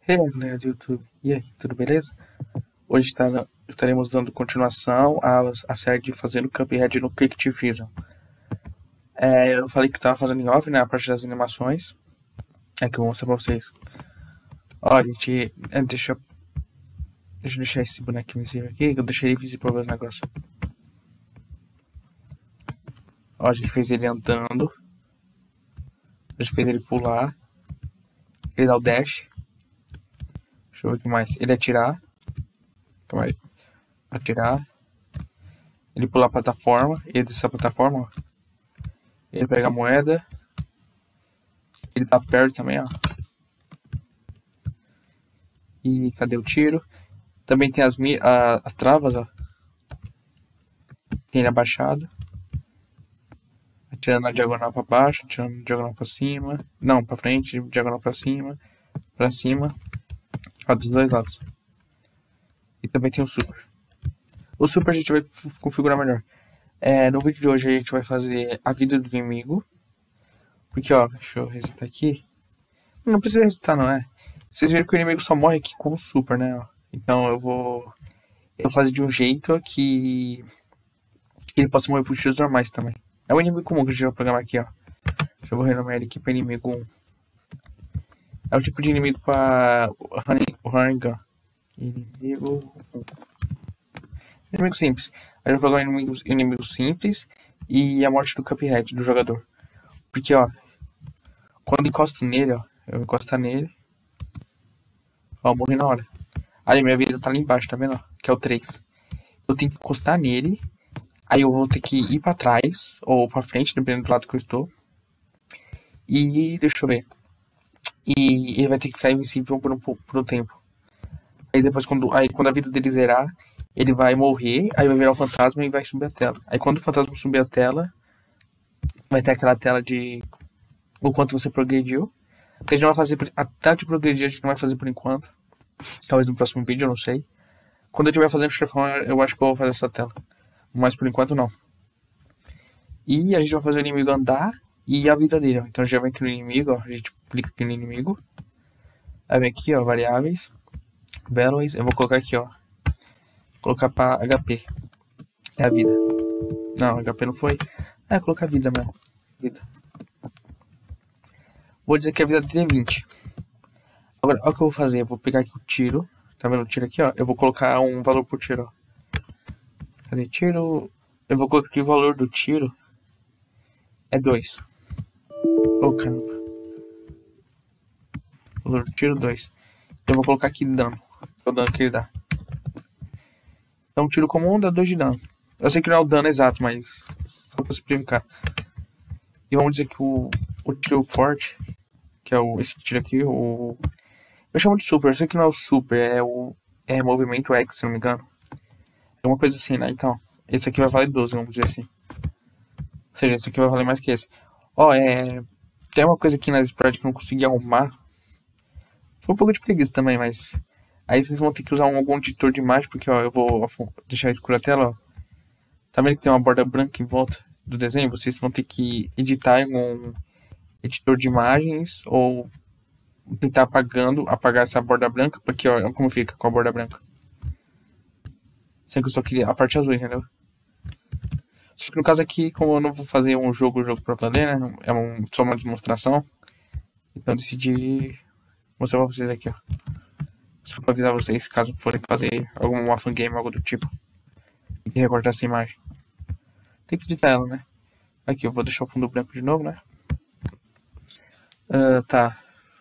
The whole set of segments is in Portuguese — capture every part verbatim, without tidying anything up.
E aí, galera do YouTube, e aí, tudo beleza? Hoje tá, estaremos dando continuação à, à série de Fazendo Cuphead no Fictivision. É, eu falei que tava fazendo em off, né, a parte das animações. É que eu vou mostrar pra vocês. Ó, gente, é, deixa, eu- deixa eu deixar esse bonequinho invisível aqui, que eu deixei ele invisível pra ver os negócios. Ó, a gente fez ele andando. A gente fez ele pular. Ele dá o dash. Deixa eu ver o que mais. Ele atirar. Calma aí. Atirar. Ele pular a plataforma. Ele descer a plataforma, ó. Ele pega a moeda. Ele dá parry também, ó. E cadê o tiro? Também tem as, a, as travas, ó. Tem ele abaixado. Atirando na diagonal pra baixo, atirando na diagonal pra cima. Não, pra frente, diagonal pra cima. Pra cima. Ó, dos dois lados. E também tem o super. O super a gente vai configurar melhor. É, no vídeo de hoje a gente vai fazer a vida do inimigo. Porque, ó, deixa eu resetar aqui. Não precisa resetar, não é? Vocês viram que o inimigo só morre aqui com o super, né? Então eu vou... Eu vou fazer de um jeito que... que ele possa morrer por tiros normais também. É um inimigo comum que a gente vai programar aqui, ó. Deixa eu vou renomear ele aqui para inimigo um. É o tipo de inimigo para o Running Gun. Inimigo um. Inimigo simples. A gente vai programar inimigos, inimigos simples e a morte do Cuphead, do jogador. Porque, ó, quando encosto nele, ó, eu encostar nele, ó, eu morri na hora. Ali, minha vida tá ali embaixo, tá vendo? Ó, que é o três. Eu tenho que encostar nele, aí eu vou ter que ir pra trás, ou pra frente, dependendo do lado que eu estou. E, deixa eu ver. E ele vai ter que ficar invisível por um, por um tempo. Aí depois, quando, aí, quando a vida dele zerar, ele vai morrer, aí vai virar um fantasma e vai subir a tela. Aí quando o fantasma subir a tela, vai ter aquela tela de o quanto você progrediu. Porque a gente não vai fazer, a tela de progredir a gente não vai fazer por enquanto. Talvez no próximo vídeo, eu não sei. Quando eu estiver fazendo o chefão, eu acho que eu vou fazer essa tela. Mas por enquanto não. E a gente vai fazer o inimigo andar e a vida dele, ó. Então já vem aqui no inimigo, ó. A gente clica aqui no inimigo. Aí vem aqui, ó, variáveis. Values. Eu vou colocar aqui, ó. Vou colocar pra H P. É a vida. Não, H P não foi. É, colocar a vida mesmo. Vida. Vou dizer que a vida dele é vinte. Agora, olha o que eu vou fazer. Eu vou pegar aqui o tiro. Tá vendo o tiro aqui, ó? Eu vou colocar um valor por tiro, ó. Cadê tiro? Eu vou colocar aqui o valor do tiro. É dois. Oh, caramba. Valor do tiro dois. Eu vou colocar aqui dano. É o dano que ele dá. Então, um tiro comum dá dois de dano. Eu sei que não é o dano exato, mas só pra simplificar. E vamos dizer que o, o tiro forte, que é o, esse tiro aqui, o... Eu chamo de super, eu sei que não é o super, é o é movimento X, se não me engano. É uma coisa assim, né? Então, esse aqui vai valer doze, vamos dizer assim. Ou seja, esse aqui vai valer mais que esse. Ó, é... Tem uma coisa aqui nas sprites que eu não consegui arrumar. Foi um pouco de preguiça também, mas... Aí vocês vão ter que usar um, algum editor de imagem, porque, ó, eu vou deixar escura a tela, ó. Tá vendo que tem uma borda branca em volta do desenho? Vocês vão ter que editar em um editor de imagens, ou tentar apagando, apagar essa borda branca, porque, ó, como fica com a borda branca. Sendo que eu só queria a parte azul, entendeu? Só que no caso aqui, como eu não vou fazer um jogo, um jogo pra valer, né? É um, só uma demonstração. Então eu decidi mostrar pra vocês aqui, ó. Só pra avisar vocês, caso forem fazer algum fangame, algo do tipo. Tem que recortar essa imagem. Tem que editar ela, né? Aqui, eu vou deixar o fundo branco de novo, né? Uh, tá.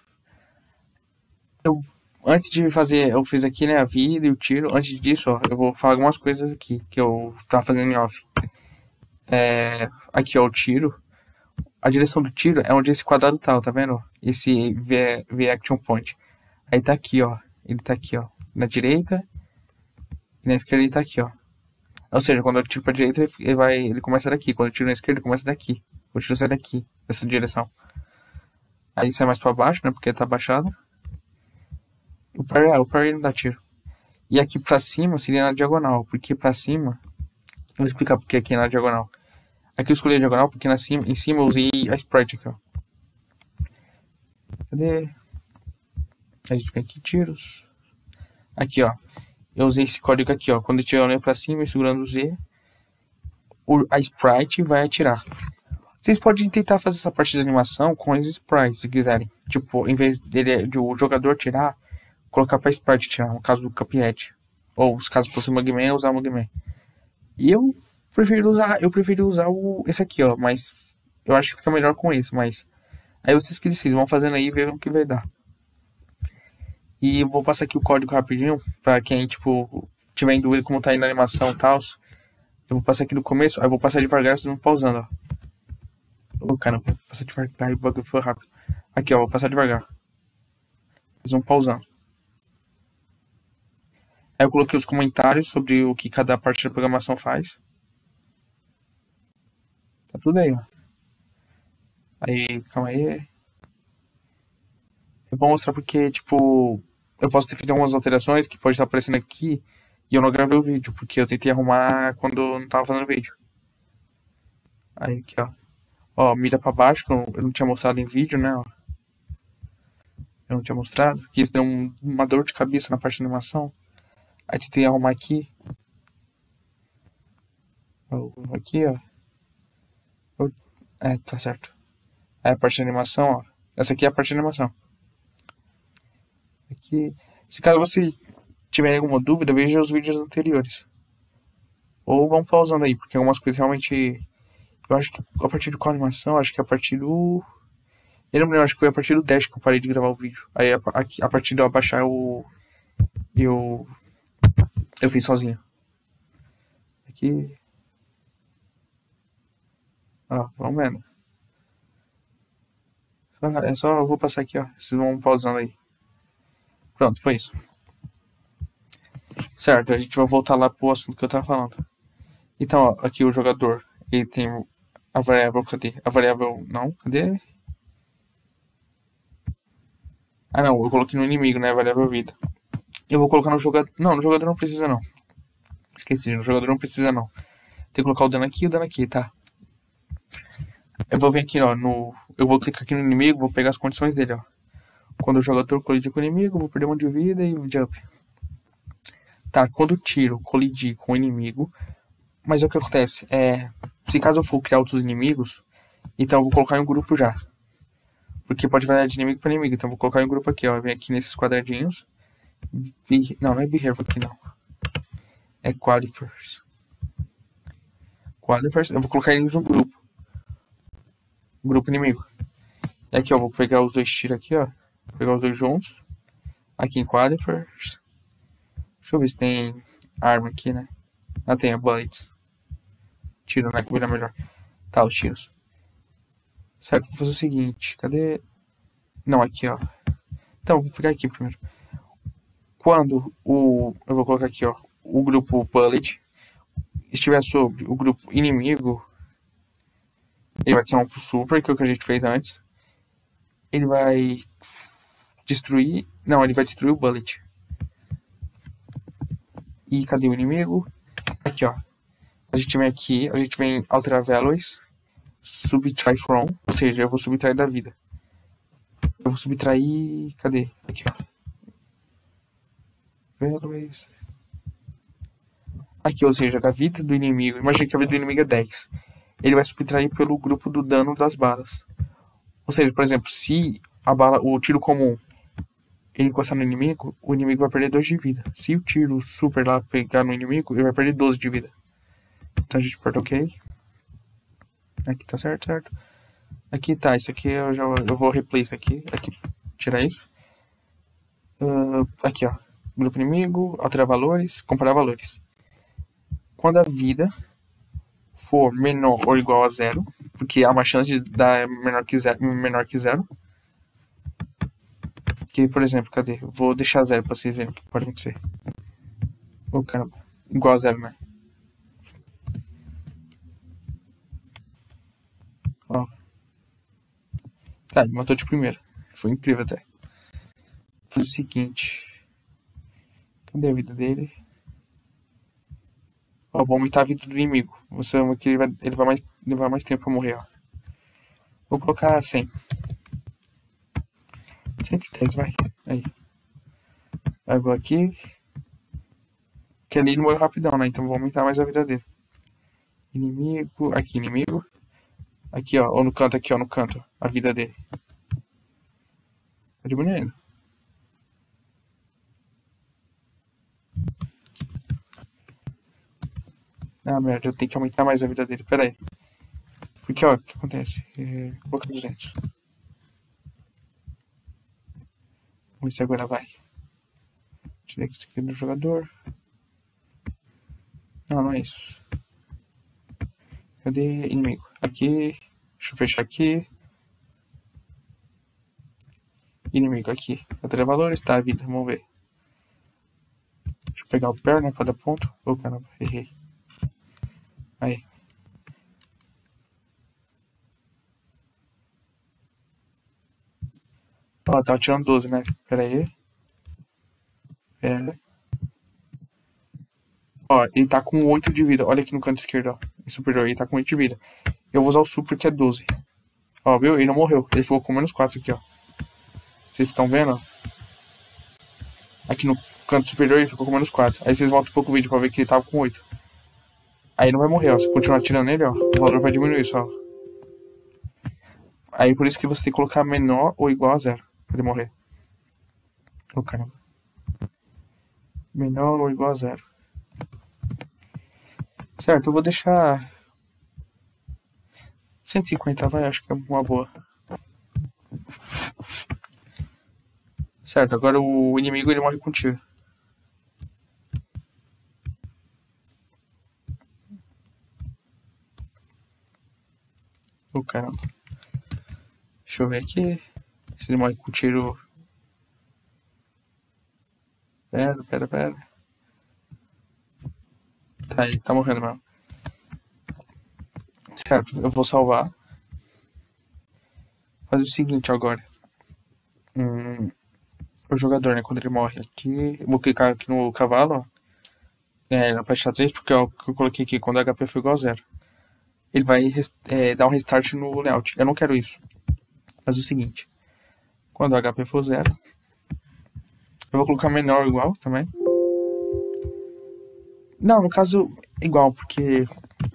Eu, antes de fazer, eu fiz aqui, né, a vida e o tiro. Antes disso, ó, eu vou falar algumas coisas aqui que eu tava fazendo em off. É, aqui, ó, o tiro. A direção do tiro é onde esse quadrado tá, ó, tá vendo? Esse V, V Action Point. Aí tá aqui, ó. Ele tá aqui, ó. Na direita. E na esquerda ele tá aqui, ó. Ou seja, quando eu tiro pra direita, ele, vai, ele começa daqui. Quando eu tiro na esquerda, ele começa daqui. O tiro sai daqui, dessa direção. Aí sai mais pra baixo, né? Porque tá abaixado. O parry, é, o parry não dá tiro. E aqui pra cima seria na diagonal. Porque pra cima... Eu vou explicar porque aqui é na diagonal. Aqui eu escolhi a diagonal porque na cima, em cima eu usei a sprite aqui, ó. Cadê? A gente vem aqui, tiros. Aqui, ó. Eu usei esse código aqui, ó. Quando eu estiver olhando pra cima e segurando o Z, o, a sprite vai atirar. Vocês podem tentar fazer essa parte de animação com as sprites, se quiserem. Tipo, em vez dele, de o jogador atirar, colocar pra sprite atirar, no caso do Cuphead. Ou, se caso fosse o Mugman, usar o Mugman. E eu prefiro usar, eu prefiro usar o, esse aqui, ó. Mas eu acho que fica melhor com esse, mas... Aí vocês que decidem, vão fazendo aí e verem o que vai dar. E vou passar aqui o código rapidinho, pra quem, tipo, tiver em dúvida como tá indo a animação e tal. Eu vou passar aqui no começo, aí eu vou passar devagar, vocês vão pausando, ó. Ô, oh, caramba, vou passar devagar, o bagulho foi rápido. Aqui, ó, vou passar devagar. Vocês vão pausando. Aí eu coloquei os comentários sobre o que cada parte da programação faz. Tá tudo aí, ó. Aí, calma aí. É bom mostrar porque, tipo, eu posso ter feito algumas alterações que pode estar aparecendo aqui e eu não gravei o vídeo, porque eu tentei arrumar quando eu não tava fazendo vídeo. Aí, aqui, ó. Ó, mira pra baixo, que eu não tinha mostrado em vídeo, né, ó. Eu não tinha mostrado, que isso deu um, uma dor de cabeça na parte de animação. Aí tentei arrumar aqui. Aqui, ó. Eu, é, tá certo. Aí a parte de animação, ó. Essa aqui é a parte de animação. Aqui. Se caso vocês tiverem alguma dúvida, veja os vídeos anteriores. Ou vão pausando aí, porque algumas coisas realmente... Eu acho que a partir de qual animação? Acho que é a partir do... Eu não me lembro, acho que foi a partir do Dash que eu parei de gravar o vídeo. Aí a, a, a partir de eu abaixar o... Eu... Eu fiz sozinho. Aqui... Ó, vamos vendo. Só, é só, eu vou passar aqui, ó. Vocês vão pausando aí. Pronto, foi isso. Certo, a gente vai voltar lá pro assunto que eu tava falando. Então, ó, aqui o jogador, ele tem a variável, cadê? A variável, não, cadê? Ah, não, eu coloquei no inimigo, né, a variável vida. Eu vou colocar no jogador, não, no jogador não precisa não. Esqueci, no jogador não precisa não. Tem que colocar o dano aqui e o dano aqui, tá? Eu vou vir aqui, ó, no... Eu vou clicar aqui no inimigo, vou pegar as condições dele, ó. Quando o jogador colidir com o inimigo, vou perder um de vida e jump. Tá, quando o tiro colidir com o inimigo... Mas o que acontece é... Se caso eu for criar outros inimigos, então eu vou colocar em um grupo já. Porque pode variar de inimigo para inimigo, então eu vou colocar em um grupo aqui, ó. Vem aqui nesses quadradinhos. Be... Não, não é behavior aqui, não. É qualifiers. Qualifiers, eu vou colocar eles no grupo. Grupo inimigo. E aqui, ó, vou pegar os dois tiros aqui, ó. Vou pegar os dois juntos. Aqui em qualifiers. Deixa eu ver se tem arma aqui, né? Ah, tem a bullets. Tiro, né? Que vira melhor. Tá, os tiros. Certo, vou fazer o seguinte. Cadê? Não, aqui, ó. Então, vou pegar aqui primeiro. Quando o... Eu vou colocar aqui, ó. O grupo bullet estiver sobre o grupo inimigo, ele vai adicionar um pro super, que é o que a gente fez antes. Ele vai destruir... Não, ele vai destruir o bullet. E cadê o inimigo? Aqui, ó. A gente vem aqui, a gente vem alterar values, subtrai from, ou seja, eu vou subtrair da vida. Eu vou subtrair... Cadê? Aqui, ó. Values... Aqui, ou seja, da vida do inimigo. Imagina que a vida do inimigo é dez. Ele vai subtrair pelo grupo do dano das balas. Ou seja, por exemplo, se a bala, o tiro comum ele encostar no inimigo, o inimigo vai perder dois de vida. Se o tiro super lá pegar no inimigo, ele vai perder doze de vida. Então a gente aperta OK. Aqui tá certo, certo. Aqui tá, isso aqui eu já eu vou replay isso aqui. Aqui, tirar isso. Uh, aqui, ó. Grupo inimigo, alterar valores, comparar valores. Quando a vida for menor ou igual a zero, porque há uma chance de dar menor que zero, menor que zero. Que, por exemplo, cadê? Eu vou deixar zero pra vocês verem o que pode acontecer. Ô, oh, caramba. Igual a zero, né? Ó. Tá, ele matou de primeiro. Foi incrível até. Foi o seguinte. Cadê a vida dele? Ó, vou aumentar a vida do inimigo. Você vê que ele vai, ele vai mais, levar mais tempo pra morrer, ó. Vou colocar cem. cento e dez, vai. Aí. Aí eu vou aqui. Que ali ele morreu rapidão, né? Então vou aumentar mais a vida dele. Inimigo. Aqui, inimigo. Aqui, ó. Ou no canto, aqui, ó. No canto. A vida dele. Tá diminuindo. Ah, merda. Eu tenho que aumentar mais a vida dele. Pera aí. Porque, ó, o que acontece? É... Vou colocar duzentos. Vamos ver se agora vai. Tirei aqui isso aqui do jogador. Não, não é isso. Cadê inimigo? Aqui. Deixa eu fechar aqui. Inimigo aqui. Bateria valores, tá a vida. Vamos ver. Deixa eu pegar o pair, né? Pra dar ponto. Oh, caramba. Errei. Aí. Ó, tava tirando doze, né? Pera aí. Pera. Ó, ele tá com oito de vida. Olha aqui no canto esquerdo, ó. Em superior, ele tá com oito de vida. Eu vou usar o super que é doze. Ó, viu? Ele não morreu. Ele ficou com menos quatro aqui, ó. Vocês estão vendo, ó? Aqui no canto superior ele ficou com menos quatro. Aí vocês voltam um pouco o vídeo pra ver que ele tava com oito. Aí não vai morrer, ó. Se continuar tirando ele, ó, o valor vai diminuir só. Aí por isso que você tem que colocar menor ou igual a zero pra ele morrer. Ô, oh, caramba. Menor ou igual a zero. Certo, eu vou deixar cento e cinquenta, vai, acho que é uma boa. Certo, agora o inimigo ele morre com tiro. Ô, oh, caramba. Deixa eu ver aqui. Se ele morre com tiro. Pera, pera, pera. Tá, ele tá morrendo mesmo. Certo, eu vou salvar. Fazer o seguinte agora. Hum, o jogador, né? Quando ele morre aqui. Eu vou clicar aqui no cavalo, ó. É, na página três, porque ó, o que eu coloquei aqui, quando o H P for igual a zero. Ele vai é, dar um restart no layout. Eu não quero isso. Faz o seguinte. Quando o H P for zero. Eu vou colocar menor ou igual também. Não, no caso, igual, porque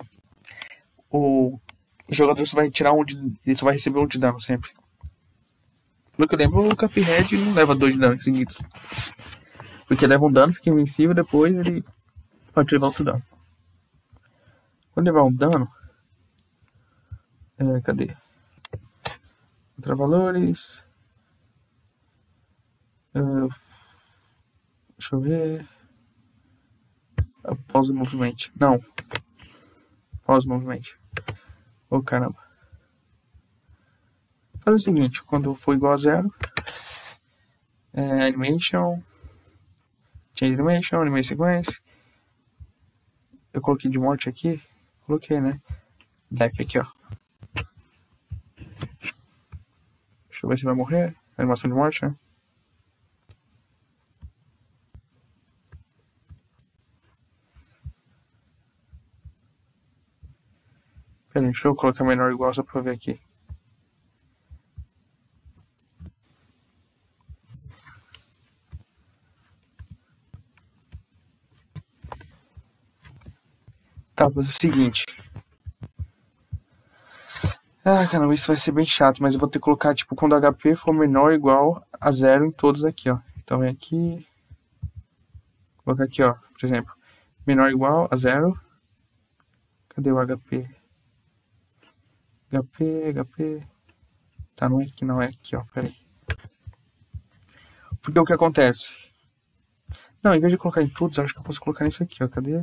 o jogador só vai tirar um de, ele só vai receber um de dano sempre. Pelo que eu lembro, o Cuphead não leva dois de dano seguidos. Porque leva um dano, fica invencível, depois ele pode levar outro dano. Quando levar um dano... É, cadê? Contra valores... Uh, deixa eu ver... Pause movimento. Não. Pause movimento. Ô, oh, caramba. Faz o seguinte, quando for igual a zero, é, animation, change animation, animation sequence. Eu coloquei de morte aqui, coloquei, né? Death aqui, ó. Deixa eu ver se vai morrer. Animação de morte, né? Pera aí, deixa eu colocar menor ou igual só pra ver aqui. Tá, vou fazer o seguinte. Ah, caramba, isso vai ser bem chato, mas eu vou ter que colocar, tipo, quando o H P for menor ou igual a zero em todos aqui, ó. Então vem aqui. Vou colocar aqui, ó, por exemplo. Menor ou igual a zero. Cadê o H P? H P, H P. Tá, não é aqui, não é aqui, ó, peraí. Porque o que acontece? Não, em vez de colocar em todos, acho que eu posso colocar nisso aqui, ó, cadê?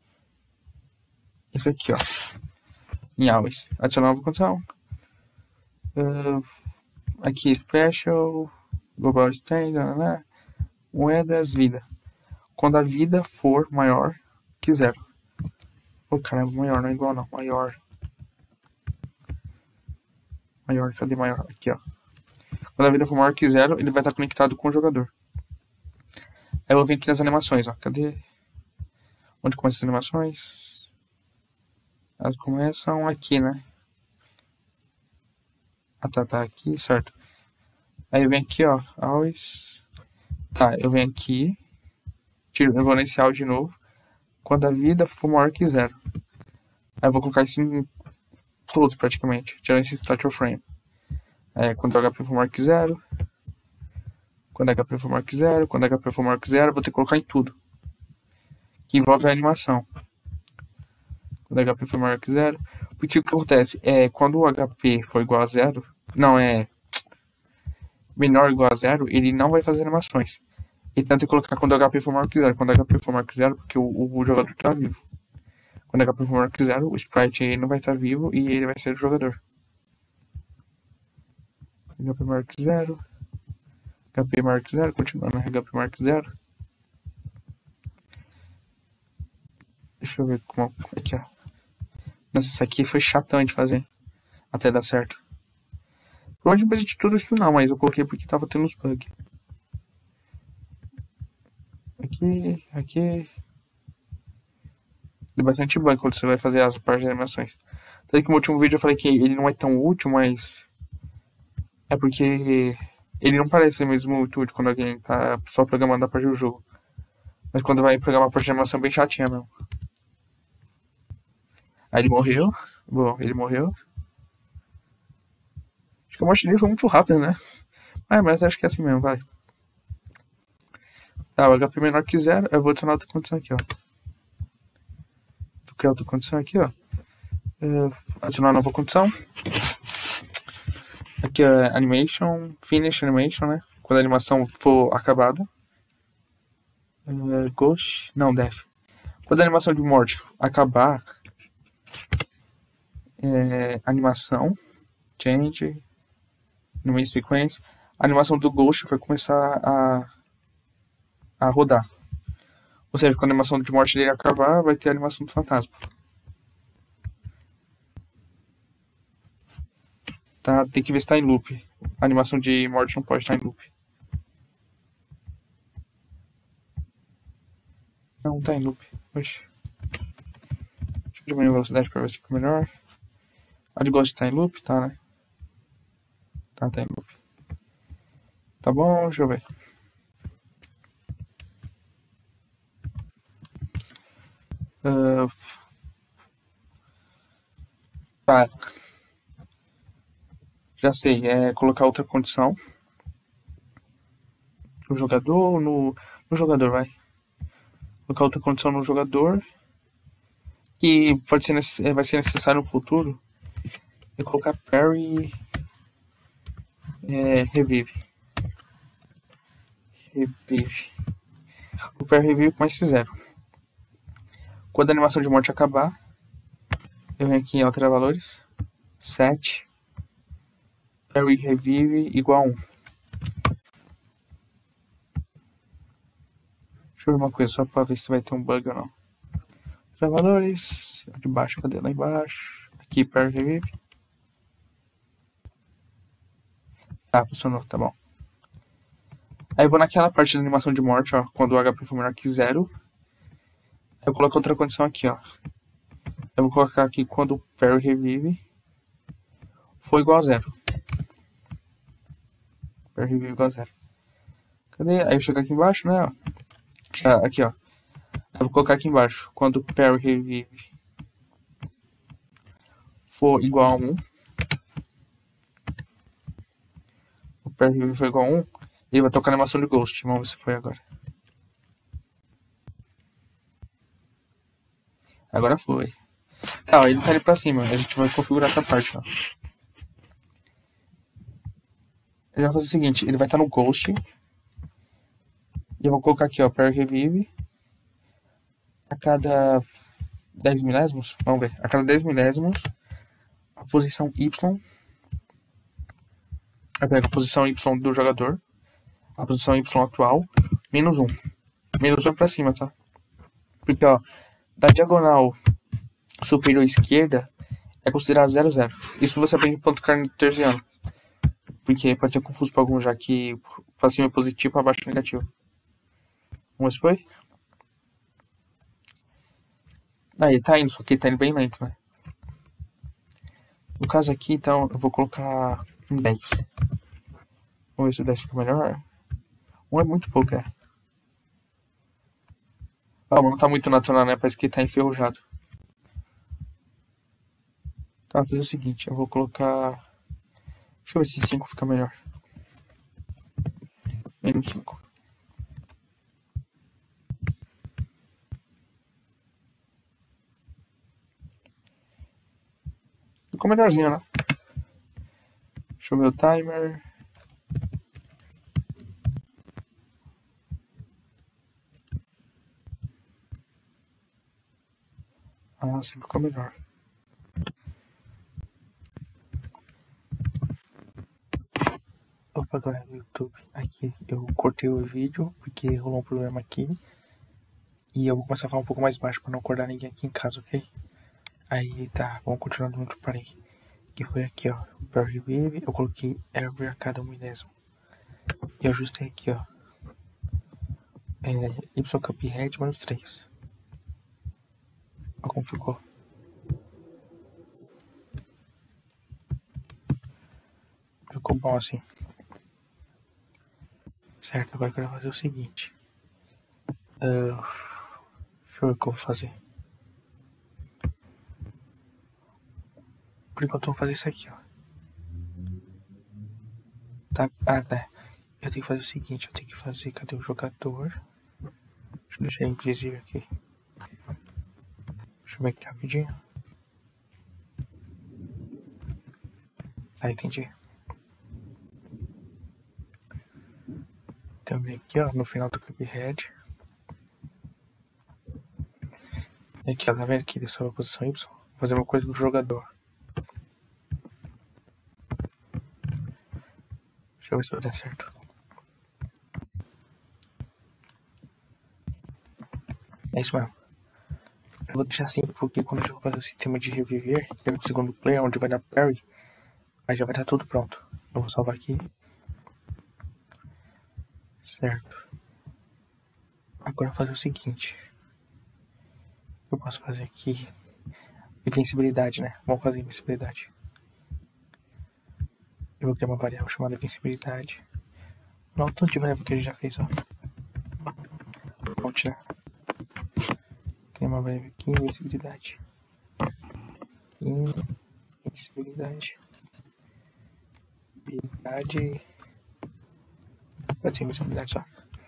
Esse aqui, ó. Em always. Adicionar nova condição. Uh, aqui, special. Global standard, né? Moedas, vida. Quando a vida for maior que zero. Ô, oh, caramba, maior, não é igual não. Maior. Maior, cadê maior? Aqui, ó. Quando a vida for maior que zero, ele vai estar conectado com o jogador. Aí eu vou vir aqui nas animações, ó. Cadê? Onde começam as animações? Elas começam aqui, né? Ah, tá, tá aqui, certo. Aí eu venho aqui, ó. Always. Tá, eu venho aqui, tiro, eu vou nesse out de novo. Quando a vida for maior que zero. Aí eu vou colocar isso em todos praticamente, tirando esse start of frame. É, quando o H P for maior que zero. Quando o H P for maior que zero. Quando o H P for maior que zero, eu vou ter que colocar em tudo. Que envolve a animação. Quando o H P for maior que zero. Porque o que acontece é, quando o H P for igual a zero, não, é menor ou igual a zero, ele não vai fazer animações. Então tem que colocar quando o H P for maior que zero. Quando o H P for maior que zero, porque o, o jogador está vivo. Quando o H P for maior que zero, o sprite aí não vai estar vivo e ele vai ser o jogador. H P maior que zero. H P maior que zero, continuando H P maior que zero. Deixa eu ver como é que é. Nossa, isso aqui foi chatão de fazer. Até dar certo. Provavelmente depois de tudo isso não, mas eu coloquei porque tava tendo uns bugs. Aqui, aqui. Deu bastante bug quando você vai fazer as partes de animações. Tanto que no último vídeo eu falei que ele não é tão útil, mas... É porque ele não parece ser mesmo muito útil quando alguém tá só programando a parte do jogo. Mas quando vai programar a parte de animação, é bem chatinha mesmo. Aí ele morreu. Bom, ele morreu. Acho que a morte dele foi muito rápida, né? Ah, mas acho que é assim mesmo, vai. Tá, o H P menor que zero. Eu vou adicionar outra condição aqui, ó. Vou criar outra condição aqui, ó. Uh, adicionar uma nova condição. Aqui é animation, finish animation, né? Quando a animação for acabada. Uh, ghost, não, death. Quando a animação de morte acabar, é, animação, change, no meio sequence, a animação do ghost vai começar a, a rodar. Ou seja, quando a animação de morte dele acabar, vai ter a animação do fantasma. Tá, tem que ver se tá em loop. A animação de morte não pode estar em loop. Não, tá em loop. Oxe. Deixa eu diminuir a velocidade pra ver se fica melhor. A de ghost tá em loop? Tá, né? Tá, tá em loop. Tá bom, deixa eu ver. Uh... Tá. Já sei, é colocar outra condição. No jogador, no, no jogador, vai. Colocar outra condição no jogador. Que pode ser, vai ser necessário no futuro. É colocar parry é, revive. Revive. O parry revive com mais zero. Quando a animação de morte acabar, eu venho aqui em alterar valores. sete. Parry revive igual a um. Deixa eu ver uma coisa só pra ver se vai ter um bug ou não. Alterar valores. De baixo, cadê? Lá embaixo. Aqui, parry revive. Tá, funcionou, tá bom. Aí eu vou naquela parte da animação de morte, ó. Quando o H P for menor que zero. Aí eu coloco outra condição aqui, ó. Eu vou colocar aqui quando o parry revive for igual a zero. Parry revive igual a zero. Cadê? Aí eu chego aqui embaixo, né? Ó. Aqui, ó. Eu vou colocar aqui embaixo. Quando o parry revive for igual a um. O parry revive for igual a um. Ele vai tocar a animação de ghost. Vamos ver se foi agora. Agora foi. Tá, ó, ele tá ali pra cima. A gente vai configurar essa parte, ó. Ele vai fazer o seguinte. Ele vai estar no ghost. E eu vou colocar aqui, ó. Parry revive. A cada dez milésimos. Vamos ver. A cada dez milésimos. A posição Y. Eu pego a posição Y do jogador. A posição Y atual. Menos um. Menos um pra cima, tá? Porque, ó. Da diagonal superior esquerda é considerado zero, zero. Isso você aprende em ponto cartesiano. Porque pode ser confuso para alguns, já que para cima é positivo, para baixo é negativo. Vamos ver se foi? Aí, tá indo, só que tá indo bem lento, né? No caso aqui, então, eu vou colocar um dez. Vamos ver se o dez fica melhor. Um é muito pouco, é. Ah, mas não tá muito natural, né? Parece que tá enferrujado. Tá, vou fazer o seguinte, eu vou colocar... Deixa eu ver se cinco fica melhor. Menos cinco. Ficou melhorzinho, né? Deixa eu ver o timer. Ah, assim ficou melhor. Opa, galera do YouTube, aqui eu cortei o vídeo porque rolou um problema aqui e eu vou começar a falar um pouco mais baixo para não acordar ninguém aqui em casa, ok? Aí tá, vamos continuar do onde eu parei, que foi aqui, ó, para Revive, eu coloquei Every a cada um milésimo e eu ajustei aqui, ó, é, Y Cuphead menos três. Olha como ficou. Ficou bom assim. Certo, agora eu quero fazer o seguinte. Uh, deixa eu ver o que eu vou fazer. Por enquanto eu vou fazer isso aqui, ó. Tá, ah, tá. Eu tenho que fazer o seguinte, eu tenho que fazer, cadê o jogador? Deixa eu deixar ele invisível aqui. Deixa eu ver aqui rapidinho. Ah, entendi. Também aqui, ó, no final do Cuphead. E aqui, ó, tá vendo que ele sobe a posição Y? Vou fazer uma coisa do jogador. Deixa eu ver se vai dar certo. É isso mesmo. Eu vou deixar assim, porque quando eu vou fazer o sistema de reviver, que é o segundo player, onde vai dar parry, aí já vai estar tudo pronto. Eu vou salvar aqui. Certo. Agora eu vou fazer o seguinte. Eu posso fazer aqui invencibilidade, né? Vamos fazer invencibilidade. Eu vou criar uma variável chamada invencibilidade. Não, tanto de variável que a gente já fez, ó. Vamos tirar. Criar uma variável aqui, invencibilidade. Invencibilidade. Habilidade. Pode ser invencibilidade só.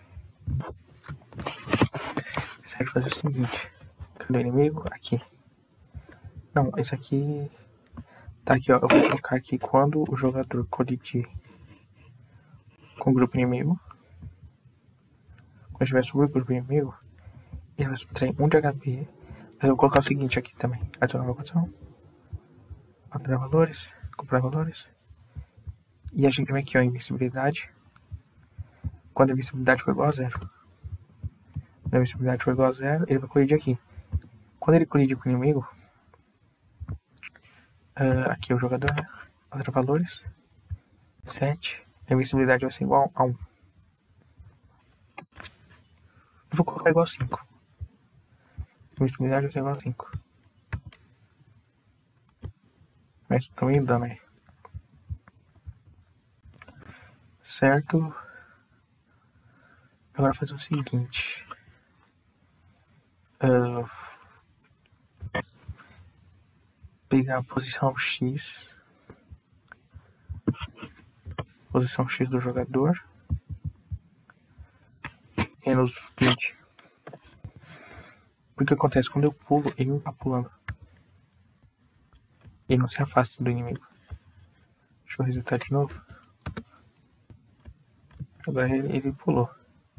Certo, fazer o seguinte. Cadê o inimigo? Aqui. Não, esse aqui... Tá aqui, ó. Eu vou colocar aqui quando o jogador colidir com o grupo inimigo. Quando estiver sobre o grupo inimigo, ele vai subtrair um de H P. Mas eu vou colocar o seguinte aqui também. Adicionar uma condição. Alterar valores. Comprar valores. E a gente vem aqui, ó, invencibilidade. Quando a invencibilidade for igual a zero. Quando a invencibilidade for igual a zero, ele vai colidir aqui. Quando ele colidir com o inimigo, uh, aqui é o jogador, né? Alterar valores. sete. A invencibilidade vai ser igual a um. Eu vou colocar igual a cinco. A invencibilidade vai ser igual a cinco. Mas tô me dando aí. Certo. Agora fazer o seguinte. Uh, pegar a posição X. Posição X do jogador. Menos vinte. Porque acontece? Quando eu pulo, ele não tá pulando. Ele não se afasta do inimigo. Deixa eu resetar de novo. Agora ele, ele pulou.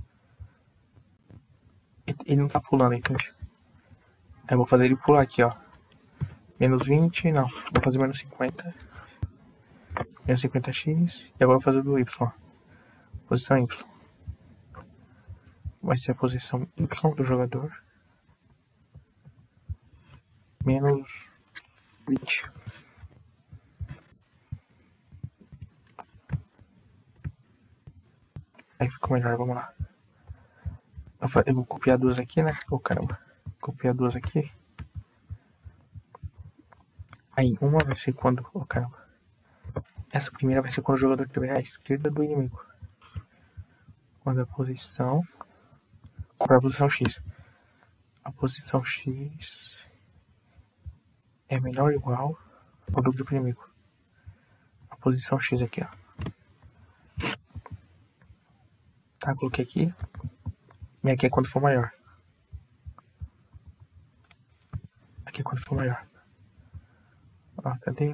Ele, ele não tá pulando, entende? Aí eu vou fazer ele pular aqui, ó. Menos vinte, não. Vou fazer menos cinquenta. Menos cinquenta x. E agora eu vou fazer do Y. Posição Y. Vai ser a posição Y do jogador. Menos vinte. Aí ficou melhor, vamos lá. Eu vou copiar duas aqui, né? Oh, caramba. Copiar duas aqui. Aí, uma vai ser quando... Oh, caramba. Essa primeira vai ser quando o jogador estiver à esquerda do inimigo. quando a posição... Comprar a posição X. A posição X é menor ou igual ao dobro do inimigo. A posição X aqui, ó. Tá, coloquei aqui. E aqui é quando for maior. Aqui é quando for maior. Ó, cadê?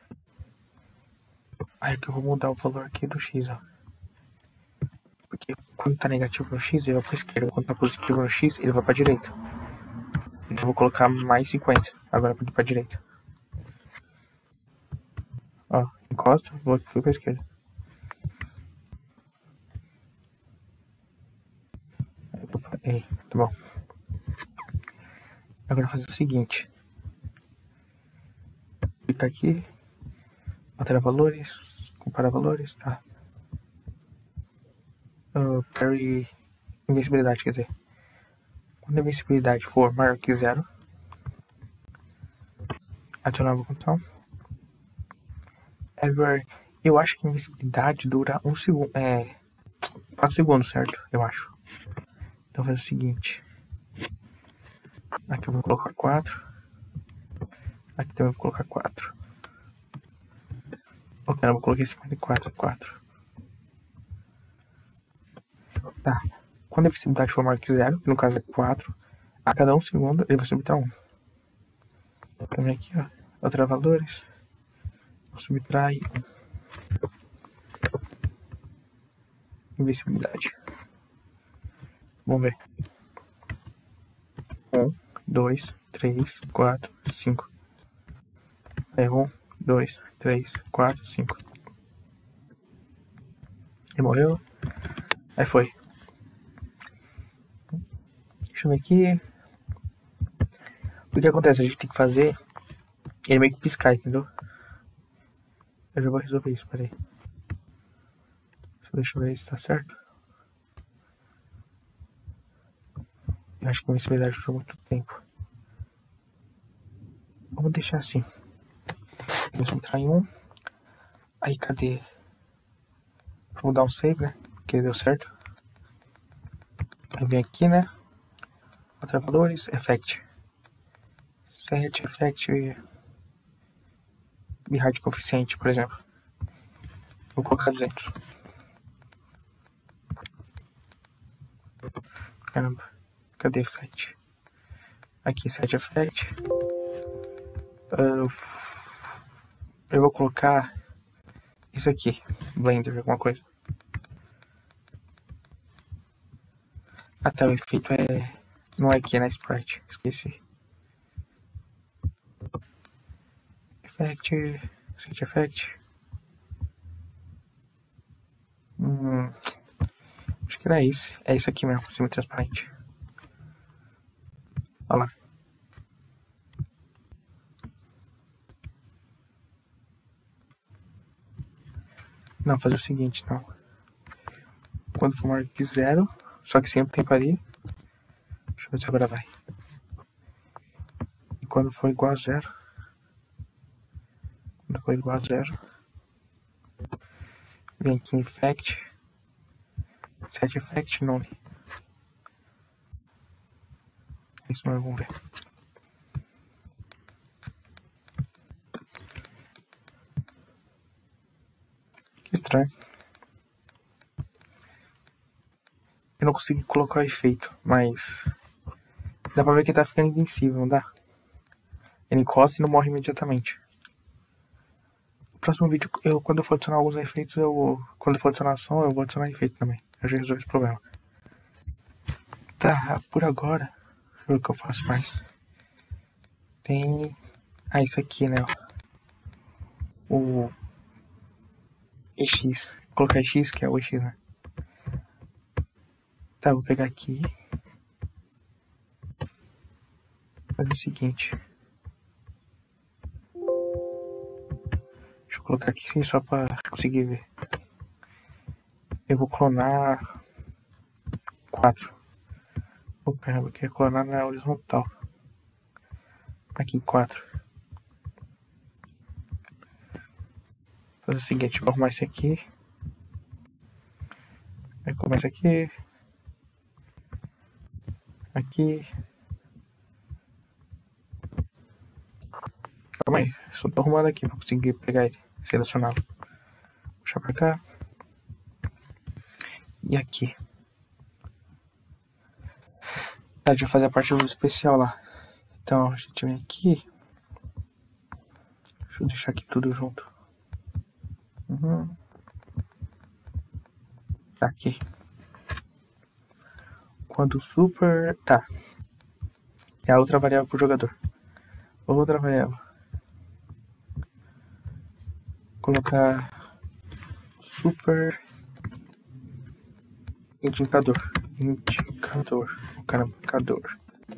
Aí que eu vou mudar o valor aqui do X, ó. Porque quando tá negativo no X, ele vai pra esquerda. Quando tá positivo no X, ele vai pra direita. Então eu vou colocar mais cinquenta. Agora pra direita. Ó, encosta, vou, fui pra esquerda. Aí, tá bom. Agora fazer o seguinte. Clicar aqui. Alterar valores. Comparar valores, tá. Uh, parry invencibilidade, quer dizer. Quando a invencibilidade for maior que zero, adicionar nova condição. Ever, eu acho que a invencibilidade dura um segundo, é, quatro segundos, certo? Eu acho. Então vou fazer o seguinte. Aqui eu vou colocar quatro. Aqui também vou colocar quatro. Ok, eu vou colocar cinquenta e quatro, quatro. Tá. Quando a invencibilidade for maior que zero, que no caso é quatro, a cada um segundo ele vai subtrair um. Então aqui, ó. Alterar valores. Vou subtrair um. Invencibilidade. Vamos ver. um, dois, três, quatro, cinco. É um, dois, três, quatro, cinco. Ele morreu. Aí foi. Deixa eu ver aqui. O que acontece? A gente tem que fazer ele meio que piscar, entendeu? Eu já vou resolver isso, peraí. Deixa eu ver se tá certo. Eu acho que a invencibilidade durou muito tempo. Vamos deixar assim. Vamos entrar em um. Aí, cadê? Vamos dar um save, né? Porque deu certo. Aí vem aqui, né? Alterar valores, effect. Set, effect e hard coeficiente, por exemplo. Vou colocar duzentos. Caramba. Cadê effect? Aqui, set effect. Uh, eu vou colocar isso aqui. Blender, alguma coisa. Até o efeito é... Não é aqui, é na Sprite. Esqueci. Effect. Set effect. Hum, acho que era isso. É isso aqui mesmo, semi-transparente. Olha lá. Não, fazer o seguinte, não. Quando for maior que zero, só que sempre tem parir. Deixa eu ver se agora vai. E quando for igual a zero. Quando for igual a zero. Vem aqui em Effect. Set Effect None. É isso mesmo, vamos ver. Que estranho. Eu não consegui colocar o efeito, mas dá pra ver que tá ficando invencível, não dá? Ele encosta e não morre imediatamente. No próximo vídeo, eu, quando eu for adicionar alguns efeitos, eu, quando eu for adicionar som, eu vou adicionar efeito também. Eu já resolvi esse problema. Tá, por agora, deixa eu ver o que eu faço mais. Tem... Ah, isso aqui, né? O E X. Vou colocar E X, que é o E X, né? Tá, vou pegar aqui. Fazer o seguinte. Deixa eu colocar aqui sim, só pra conseguir ver. Eu vou clonar quatro. Opa, eu quero clonar na horizontal. Aqui, quatro. Fazer o seguinte, vou arrumar esse aqui. Aí começa aqui. Aqui. Calma aí, só tô arrumando aqui pra conseguir pegar ele, selecioná-lo. Puxar pra cá. E aqui. Tá, deixa eu fazer a parte do especial lá. Então, a gente vem aqui. Deixa eu deixar aqui tudo junto. Uhum. Tá aqui. Quando o super... Tá. É a outra variável pro jogador. Outra variável. Colocar super indicador. Indicador. Caramba, indicador.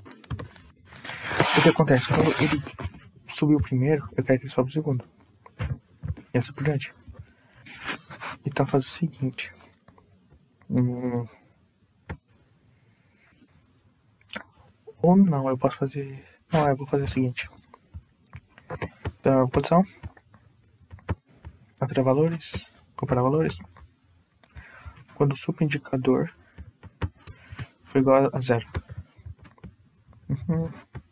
O que acontece? Quando ele subiu o primeiro, eu quero que ele sobe o segundo. E assim por diante. Então faz o seguinte. Hum... Ou não, eu posso fazer... Não, eu vou fazer o seguinte. Então, posição. Alterar valores. Comparar valores. Quando o superindicador foi igual a zero. Uhum.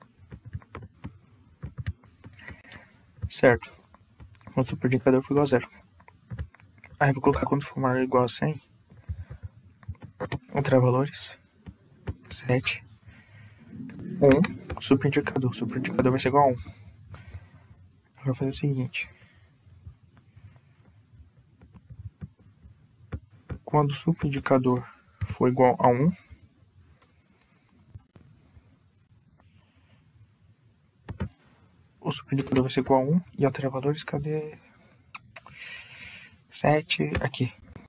Certo. Quando o superindicador foi igual a zero. Aí eu vou colocar quando for maior ou igual a cem. Alterar valores. sete. um. Superindicador. O superindicador vai ser igual a um. Eu vou fazer o seguinte. Quando o superindicador for igual a um, o superindicador vai ser igual a um e alterar valores, cadê? sete, aqui.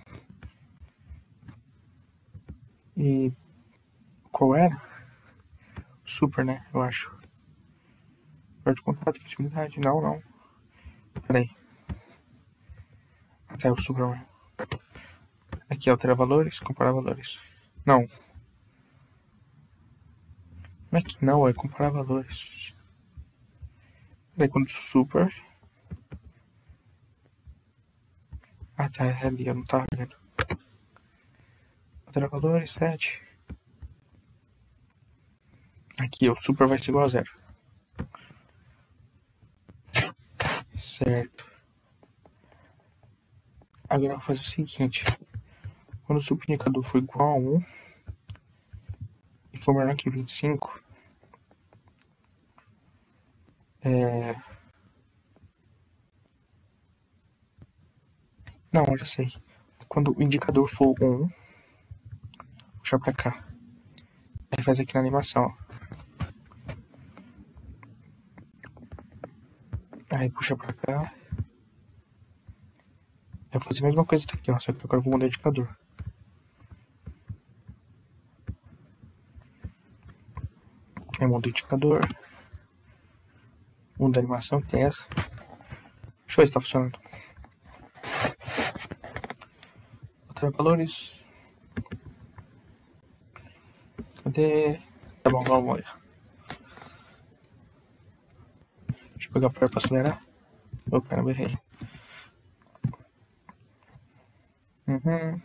E qual era? Super, né? Eu acho. Perde contato, flexibilidade. Não, não. Peraí. Até o super mesmo. Aqui, alterar valores, comparar valores. Não. Não é que não, é comparar valores. Peraí, quando super... Ah, tá, é ali, eu não tava vendo. Alterar valores, sete. Aqui, o super vai ser igual a zero. Certo. Agora eu vou fazer o seguinte. Quando o superindicador for igual a um e for menor que vinte e cinco, é... Não, eu já sei. Quando o indicador for um, puxar pra cá. Aí faz aqui na animação, ó. Aí puxa pra cá. Eu vou fazer a mesma coisa aqui, ó. Só que agora eu vou mudar o indicador. Aí muda o indicador. Muda a animação, que tem essa. Deixa eu ver se tá funcionando. Alterar valores. Cadê? Tá bom, vamos olhar. Deixa eu pegar o power pra acelerar. Ô, caramba, errei. Uhum.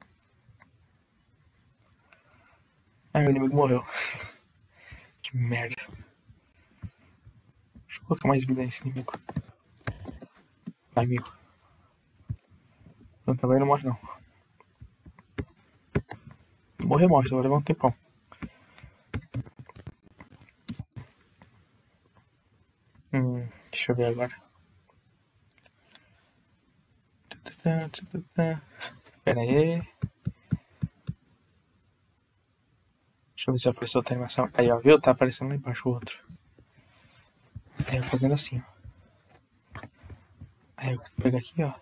Ai, o inimigo morreu. Que merda. Deixa eu colocar mais vida nesse inimigo. Vai, amigo. Não, também não morre, não. Morrer, morre, só vai levar um tempão. Hum, deixa eu ver agora. Pera aí. Deixa eu ver se apareceu outra animação. Aí, ó, viu? Tá aparecendo lá embaixo o outro. Aí eu fazendo assim, ó. Aí eu pego aqui, ó.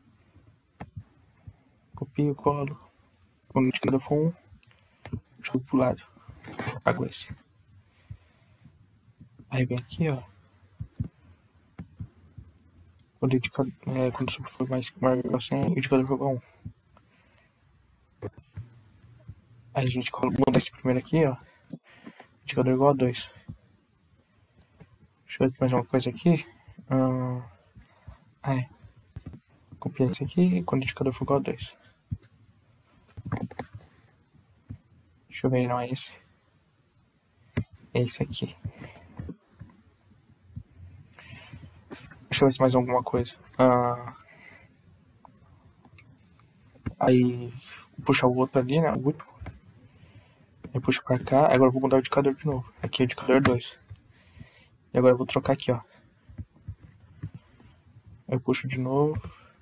Copio, colo. Quando o indicador for um, jogo pro lado. Apago esse. Aí vem aqui, ó. Quando o indicador, é, quando o super for mais maior que cem, o indicador for igual a um. Aí a gente muda esse primeiro aqui, ó. Indicador igual a dois. Deixa eu ver mais uma coisa aqui. Hum... Aí. Copiar esse aqui quando o indicador for igual a dois. Deixa eu ver, não é esse. É esse aqui. Deixa eu ver se mais alguma coisa. Ah, aí, puxar o outro ali, né? O último. Aí puxo pra cá. Agora eu vou mudar o indicador de novo. Aqui é o indicador dois. E agora eu vou trocar aqui, ó. Aí eu puxo de novo.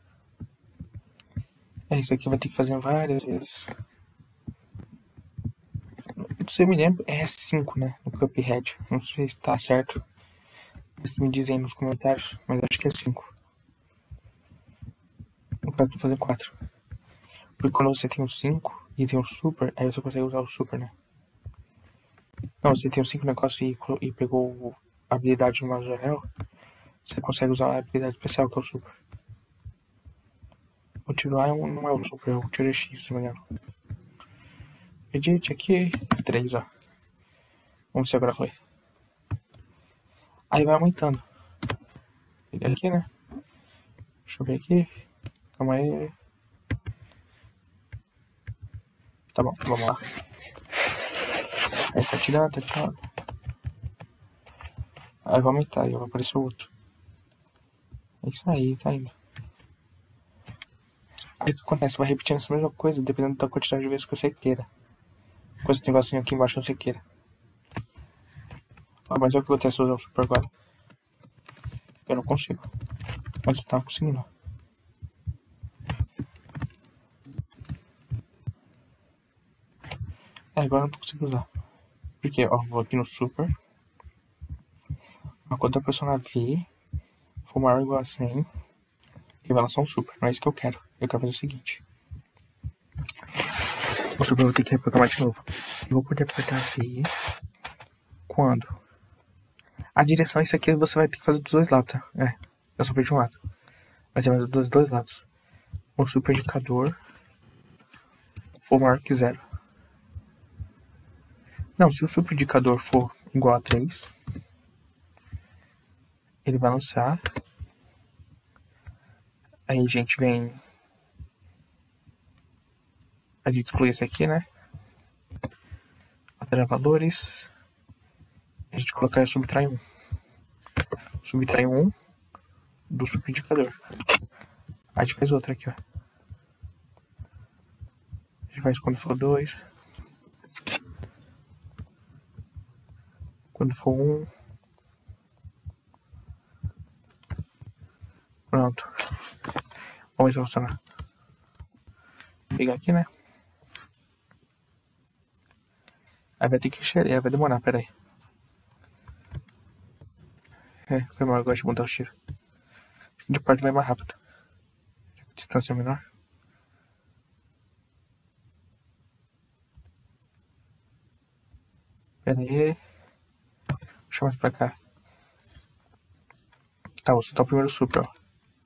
É, isso aqui vai ter que fazer várias vezes. Se eu me lembro, é cinco, né? No Cuphead. Não sei se tá certo. Vocês me dizem nos comentários, mas acho que é cinco. No caso, tô fazendo quatro. Porque quando você tem o cinco e tem o super, aí você consegue usar o super, né? Não, você tem os cinco negócios e, e pegou a habilidade no Mazorel, você consegue usar a habilidade especial, que é o super. O tiro A não é o super, é o tiro X, se não me engano. Edit aqui, três, ó. Vamos ver se agora foi. Aí vai aumentando. Peguei aqui, né? Deixa eu ver aqui. Calma aí. Tá bom, vamos lá. Aí tá tirando, tá tirando. Aí vai aumentar, aí vai aparecer o outro. É isso aí, tá indo. Aí o que acontece? Vai repetindo essa mesma coisa, dependendo da quantidade de vezes que você queira. Com esse negocinho aqui embaixo você queira. Ah, mas olha o que acontece usar o super agora. Eu não consigo. Mas você tá conseguindo. É, agora eu não tô conseguindo usar. Porque, ó, vou aqui no super. Quando a persona V for maior ou igual a cem, ele vai lançar um super. Não é isso que eu quero. Eu quero fazer o seguinte. O super eu vou ter que reprogramar de novo. Eu vou poder apertar V quando? A direção, isso aqui você vai ter que fazer dos dois lados, tá? É, eu só fiz de um lado. Mas é mais dos dois lados. O super indicador for maior que zero. Não, se o super indicador for igual a três, ele vai lançar. Aí a gente vem... A gente exclui esse aqui, né? Alterar valores. A gente colocar e subtrai um. Subtrai um do super indicador. Aí a gente faz outra aqui, ó. A gente faz quando for dois. Quando for um. Pronto. Vamos ver se vai funcionar. Vou pegar aqui, né? Aí vai ter que encher, vai demorar, pera aí. É, foi mal, eu gosto de mudar o tiro. De parte vai mais rápido. A distância é menor. Pera aí. Deixa eu mais pra cá. Tá, vou soltar o primeiro super, ó.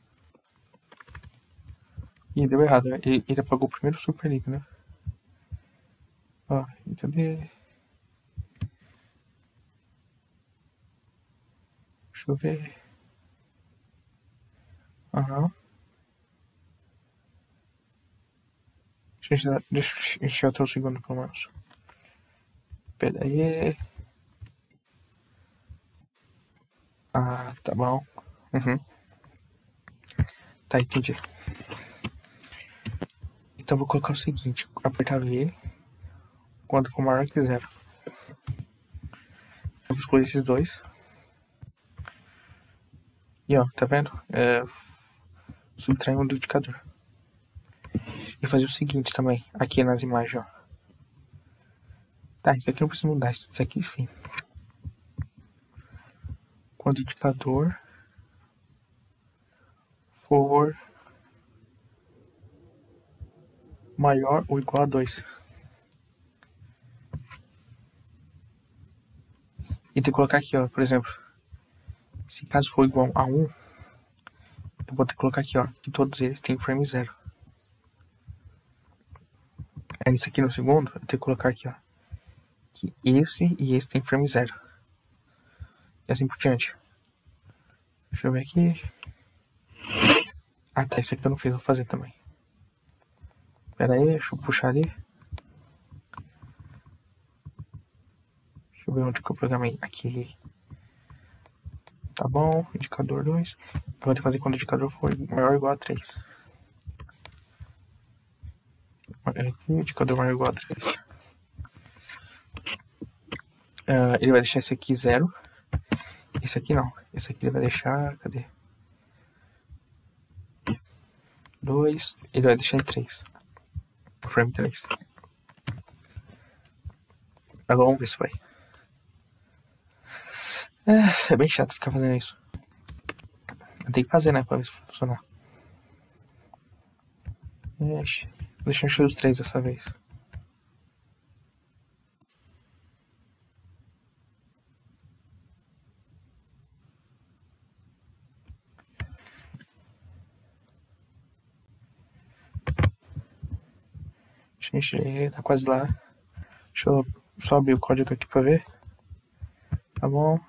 Ih, deu errado, né? Ele, ele apagou o primeiro super ali, né? Ó, entendeu? Deixa eu ver. Aham. Uhum. Deixa eu encher até o segundo, pelo menos. Pera aí. Ah, tá bom. Uhum. Tá, entendi. Então vou colocar o seguinte. Apertar V quando for maior que zero. Eu vou escolher esses dois. E ó, tá vendo? É, subtrair um do indicador. E fazer o seguinte também, aqui nas imagens, ó. Tá, isso aqui não precisa mudar, isso aqui sim. Quando o indicador for maior ou igual a dois. E tem que colocar aqui, ó, por exemplo. Se caso for igual a um, eu vou ter que colocar aqui, ó, que todos eles têm frame zero. Aí isso aqui no segundo, eu tenho que colocar aqui, ó, que esse e esse tem frame zero. E assim por diante. Deixa eu ver aqui. Ah, tá, esse aqui eu não fiz, vou fazer também. Pera aí, deixa eu puxar ali. Deixa eu ver onde que eu programei. Aqui. Tá bom, indicador dois. Eu vou ter que fazer quando o indicador for maior ou igual a três. Aqui, indicador maior ou igual a três. Uh, ele vai deixar esse aqui zero. Esse aqui não. Esse aqui ele vai deixar... Cadê? dois. Ele vai deixar em três. Frame três. Agora vamos ver se vai. É, é bem chato ficar fazendo isso. Tem que fazer, né? Pra ver se funcionar. Ixi, deixa eu encher os três dessa vez. Deixa eu encher, tá quase lá. Deixa eu só abrir o código aqui pra ver. Tá bom.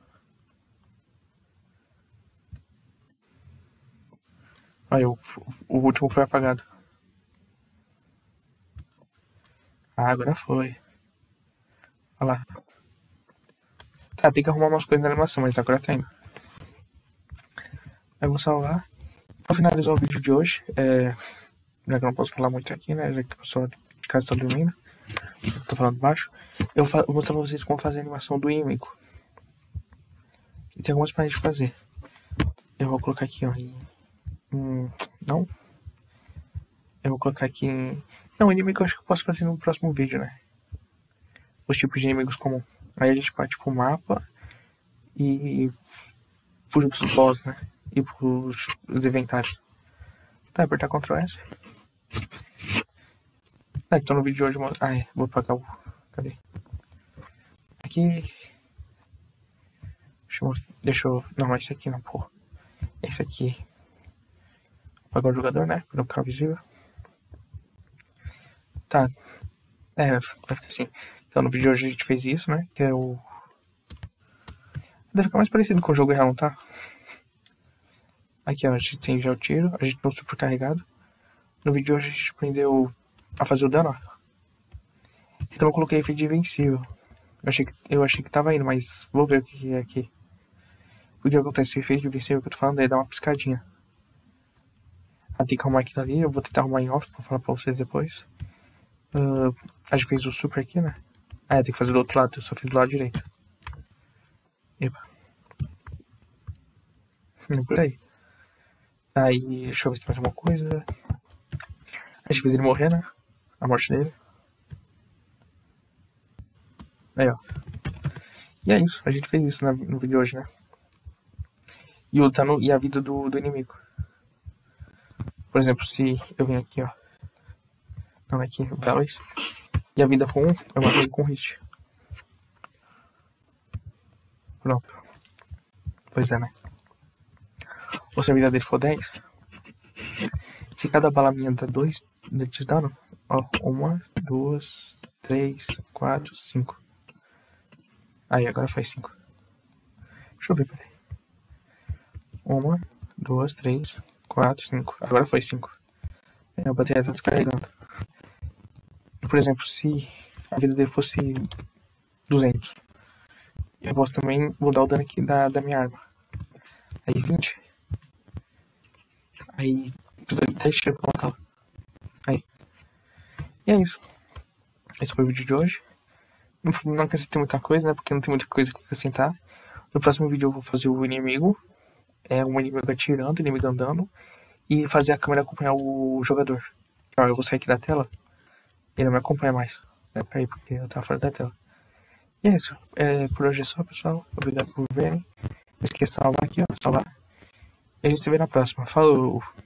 Aí, o, o último foi apagado. Ah, agora foi. Olha lá. Tá, tem que arrumar umas coisas na animação, mas agora tá indo. Eu vou salvar. Pra finalizar o vídeo de hoje, é... já que eu não posso falar muito aqui, né? Já que o pessoal de casa tá dormindo. Eu tô falando baixo. Eu vou mostrar pra vocês como fazer a animação do inimigo. E tem algumas maneiras de fazer. Eu vou colocar aqui, ó. Em... Hum, não. Eu vou colocar aqui em... Não, inimigo eu acho que eu posso fazer no próximo vídeo, né? Os tipos de inimigos comuns. Aí a gente parte pro mapa e fuja pros boss, né? E pros inventários. Tá, apertar control S. Ah, então no vídeo de hoje eu... Ah, é, vou apagar o... Cadê? Aqui... Deixa eu... Deixa eu... Não, esse aqui não, porra. Esse aqui... Apagar o jogador, né? Pra não ficar visível. Tá. É, vai ficar assim. Então no vídeo de hoje a gente fez isso, né? Que é o... Deve ficar mais parecido com o jogo real, não tá? Aqui, ó, a gente tem já o tiro. A gente não super carregado. No vídeo de hoje a gente aprendeu a fazer o dano, ó. Então eu coloquei efeito de invencível. Eu achei, que, eu achei que tava indo, mas vou ver o que é aqui. O que acontece? O efeito de invencível que eu tô falando é dar uma piscadinha. Ah, tem que arrumar aquilo ali. Eu vou tentar arrumar em off pra falar pra vocês depois. Uh, a gente fez o super aqui, né? Ah, tem que fazer do outro lado. Eu só fiz do lado direito. Epa. Não por aí. Aí, deixa eu ver se tem mais alguma coisa. A gente fez ele morrer, né? A morte dele. Aí, ó. E é isso. A gente fez isso no, no vídeo de hoje, né? E, o, tá no, e a vida do, do inimigo. Por exemplo, se eu vim aqui, ó. Não, aqui, Valleys. E a vida for um, eu mato ele com hit. Pronto. Pois é, né? Ou se a vida dele for dez. Se cada bala minha dá dois de dano. Ó, uma, duas, três, quatro, cinco. Aí, agora faz cinco. Deixa eu ver, peraí. Uma, duas, três, quatro, cinco. Agora foi cinco. É, a bateria tá descarregando. E, por exemplo, se a vida dele fosse duzentos, eu posso também mudar o dano aqui da, da minha arma. Aí vinte. Aí precisa de dez tiros pra matá-lo. Aí. E é isso. Esse foi o vídeo de hoje. Não, não acrescentei muita coisa, né? Porque não tem muita coisa que acrescentar. No próximo vídeo eu vou fazer o inimigo. É um inimigo atirando, o inimigo andando. E fazer a câmera acompanhar o jogador. Ó, eu vou sair aqui da tela. Ele não me acompanha mais. É pra ir, porque eu tava fora da tela. E é isso. É, por hoje é só, pessoal. Obrigado por verem. Não esqueça de salvar aqui, ó. Salvar. E a gente se vê na próxima. Falou!